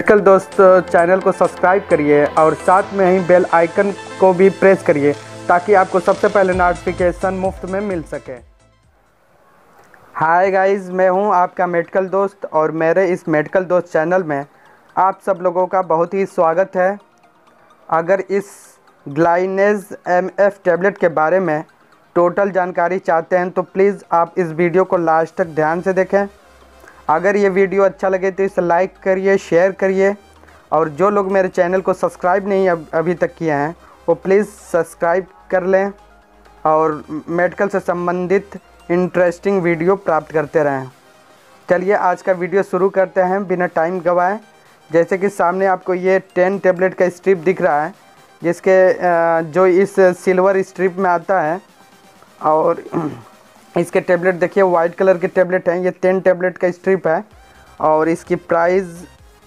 Medical दोस्त channel को subscribe करिए और साथ में ही बेल आइकन को भी प्रेस करिए ताकि आपको सबसे पहले नोटिफिकेशन मुफ्त में मिल सके। हाय गाइस, मैं हूं आपका मेडिकल दोस्त और मेरे इस मेडिकल दोस्त चैनल में आप सब लोगों का बहुत ही स्वागत है। अगर इस ग्लाइनेज MF टैबलेट के बारे में टोटल जानकारी चाहते हैं तो प्लीज़ आप इस वीडियो को लास्ट तक ध्यान से देखें। अगर ये वीडियो अच्छा लगे तो इसे लाइक करिए, शेयर करिए और जो लोग मेरे चैनल को सब्सक्राइब नहीं अभी तक किए हैं वो प्लीज़ सब्सक्राइब कर लें और मेडिकल से संबंधित इंटरेस्टिंग वीडियो प्राप्त करते रहें। चलिए आज का वीडियो शुरू करते हैं बिना टाइम गवाए। जैसे कि सामने आपको ये 10 टैबलेट का स्ट्रिप दिख रहा है, जिसके जो इस सिल्वर स्ट्रिप में आता है और इसके टैबलेट देखिए वाइट कलर के टैबलेट हैं। ये 10 टैबलेट का स्ट्रिप है और इसकी प्राइस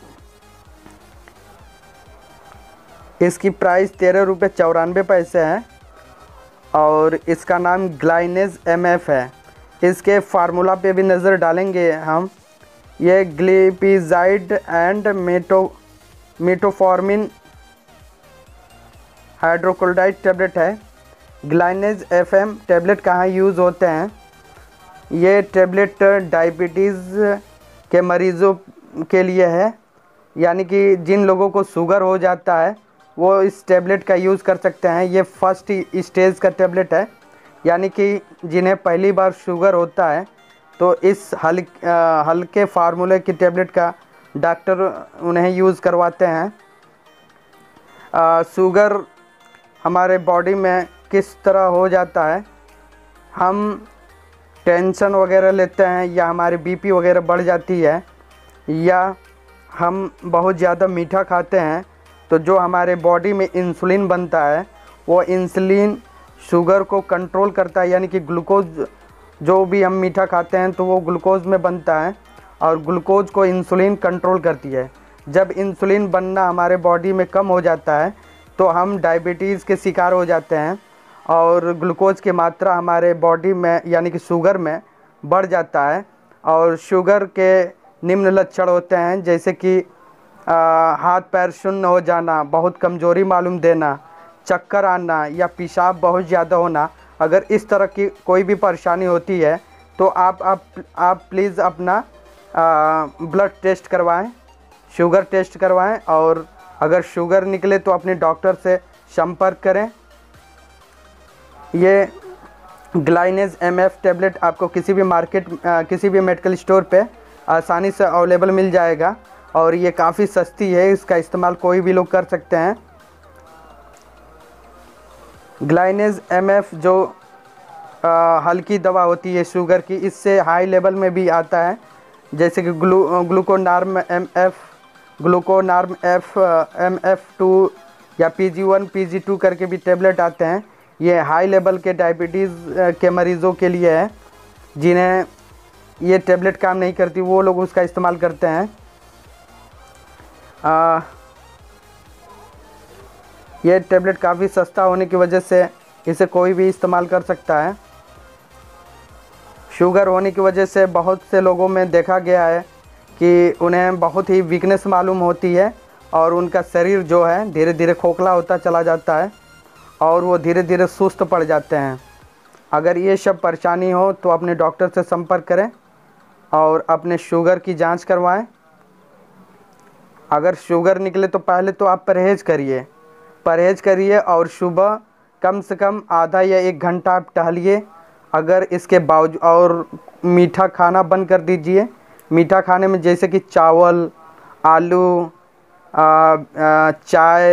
13 रुपये 94 है और इसका नाम ग्लाइनेज MF है। इसके फार्मूला पे भी नज़र डालेंगे हम। ये glipizide and metformin hydrochloride tablet है। ग्लाइनेज FM टैबलेट कहाँ यूज़ होते हैं? ये टैबलेट डायबिटीज़ के मरीज़ों के लिए है, यानी कि जिन लोगों को शुगर हो जाता है वो इस टैबलेट का यूज़ कर सकते हैं। ये फर्स्ट स्टेज का टैबलेट है, यानी कि जिन्हें पहली बार शुगर होता है तो इस हल्के फार्मूले की टैबलेट का डॉक्टर उन्हें यूज़ करवाते हैं। शुगर हमारे बॉडी में किस तरह हो जाता है? हम टेंशन वगैरह लेते हैं या हमारी BP वगैरह बढ़ जाती है या हम बहुत ज़्यादा मीठा खाते हैं तो जो हमारे बॉडी में इंसुलिन बनता है वो इंसुलिन शुगर को कंट्रोल करता है, यानी कि ग्लूकोज जो भी हम मीठा खाते हैं तो वो ग्लूकोज में बनता है और ग्लूकोज को इंसुलिन कंट्रोल करती है। जब इंसुलिन बनना हमारे बॉडी में कम हो जाता है तो हम डायबिटीज़ के शिकार हो जाते हैं और ग्लूकोज की मात्रा हमारे बॉडी में यानी कि शुगर में बढ़ जाता है। और शुगर के निम्न लक्षण होते हैं, जैसे कि हाथ पैर शून्य हो जाना, बहुत कमज़ोरी मालूम देना, चक्कर आना या पेशाब बहुत ज़्यादा होना। अगर इस तरह की कोई भी परेशानी होती है तो आप प्लीज़ अपना ब्लड टेस्ट करवाएं, शुगर टेस्ट करवाएं और अगर शुगर निकले तो अपने डॉक्टर से संपर्क करें। ये ग्लाइनेज MF टैबलेट आपको किसी भी मेडिकल स्टोर पे आसानी से अवेलेबल मिल जाएगा और ये काफ़ी सस्ती है। इसका इस्तेमाल कोई भी लोग कर सकते हैं। ग्लाइनेज MF जो हल्की दवा होती है शुगर की, इससे हाई लेवल में भी आता है, जैसे कि ग्लूकोनार्म MF2 या PG1 PG2 करके भी टैबलेट आते हैं। ये हाई लेवल के डायबिटीज़ के मरीज़ों के लिए है, जिन्हें ये टैबलेट काम नहीं करती, वो लोग उसका इस्तेमाल करते हैं। ये टैबलेट काफ़ी सस्ता होने की वजह से इसे कोई भी इस्तेमाल कर सकता है। शुगर होने की वजह से बहुत से लोगों में देखा गया है कि उन्हें बहुत ही वीकनेस मालूम होती है और उनका शरीर जो है धीरे धीरे खोखला होता चला जाता है और वो धीरे धीरे सुस्त पड़ जाते हैं। अगर ये सब परेशानी हो तो अपने डॉक्टर से संपर्क करें और अपने शुगर की जांच करवाएं। अगर शुगर निकले तो पहले तो आप परहेज़ करिए और सुबह कम से कम आधा या 1 घंटा आप टहलिए। अगर इसके बावजूद और मीठा खाना बंद कर दीजिए। मीठा खाने में जैसे कि चावल, आलू, चाय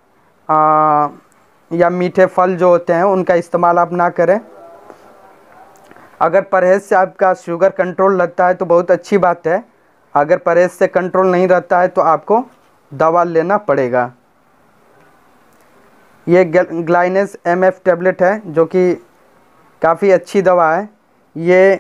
या मीठे फल जो होते हैं उनका इस्तेमाल आप ना करें। अगर परहेज़ से आपका शुगर कंट्रोल रहता है तो बहुत अच्छी बात है। अगर परहेज़ से कंट्रोल नहीं रहता है तो आपको दवा लेना पड़ेगा। ये ग्लाइनेज MF टैबलेट है जो कि काफ़ी अच्छी दवा है। ये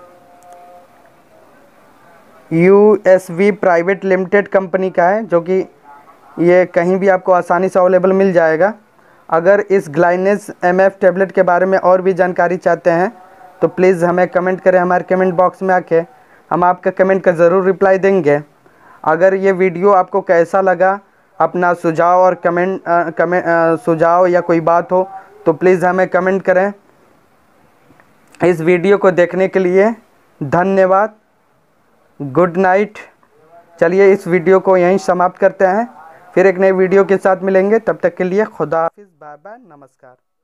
USV प्राइवेट लिमिटेड कंपनी का है, जो कि ये कहीं भी आपको आसानी से अवेलेबल मिल जाएगा। अगर इस ग्लाइनेज MF टैबलेट के बारे में और भी जानकारी चाहते हैं तो प्लीज़ हमें कमेंट करें। हमारे कमेंट बॉक्स में आके हम आपका कमेंट का ज़रूर रिप्लाई देंगे। अगर ये वीडियो आपको कैसा लगा, अपना सुझाव और सुझाव या कोई बात हो तो प्लीज़ हमें कमेंट करें। इस वीडियो को देखने के लिए धन्यवाद। Good night. चलिए इस वीडियो को यहीं समाप्त करते हैं, फिर एक नए वीडियो के साथ मिलेंगे। तब तक के लिए खुदा हाफिज़, बाय बाय, नमस्कार।